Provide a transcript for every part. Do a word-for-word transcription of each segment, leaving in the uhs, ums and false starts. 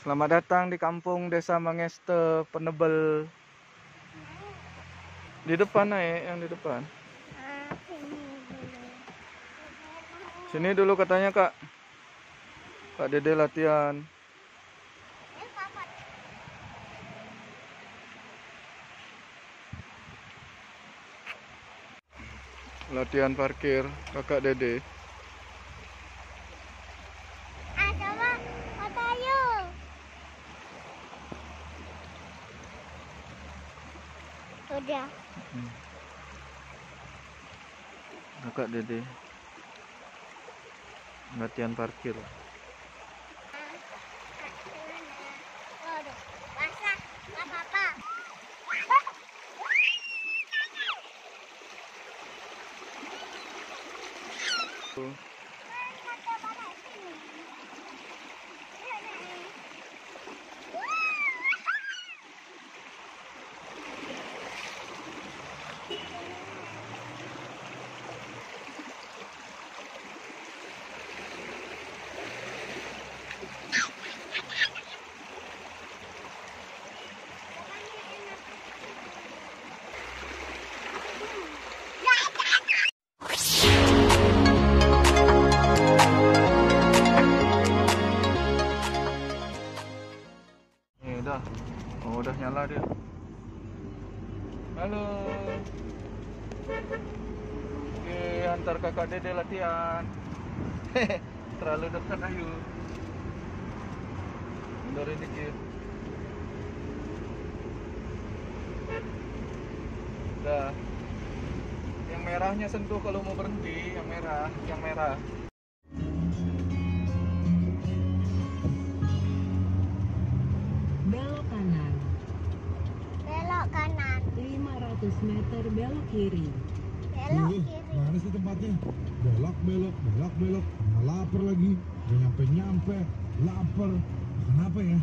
Selamat datang di kampung Desa Mangeste Penebel. Di depan naik, yang di depan. Sini dulu katanya Kak. Kak Dede latihan. Latihan parkir Kakak Dede. Ah, coba foto yuk. Udah. Hmm. Kakak Dede latihan parkir. Waduh, basah, nggak apa-apa. Udah, oh udah nyala dia. Halo. Oke, antar Kakak Dede latihan. Terlalu dekat ayo. Mundurin dikit. Udah. Yang merahnya sentuh kalau mau berhenti, yang merah, yang merah. Belok kanan, Belok kanan, lima ratus meter belok kiri. belok Ih, kiri. mana sih tempatnya? Belok, belok, belok, belok. Nah, lapar lagi. Udah nyampe-nyampe. Lapar. Makan apa ya?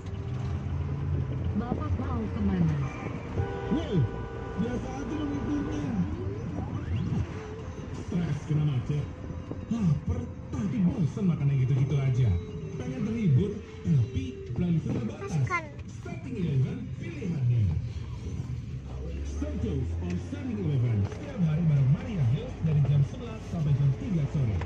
Bapak mau kemana? Wih, biasa aja dong ngitungnya. Stres kena macet. Lapar, tapi bosan makan yang gitu-gitu aja. Pengen terhibur, tapi playlist terbatas. Masukkan. Setting Eleven pilihannya. Startos on Setting Eleven. Setiap hari bareng Maria Hills dari jam sebelas sampai jam tiga sore.